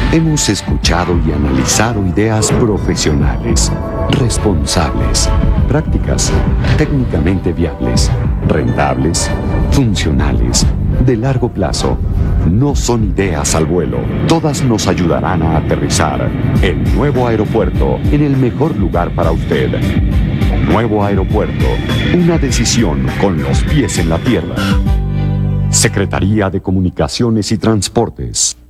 Hemos escuchado y analizado ideas profesionales, responsables, prácticas, técnicamente viables, rentables, funcionales, de largo plazo. No son ideas al vuelo. Todas nos ayudarán a aterrizar el nuevo aeropuerto en el mejor lugar para usted. Nuevo aeropuerto. Una decisión con los pies en la tierra. Secretaría de Comunicaciones y Transportes.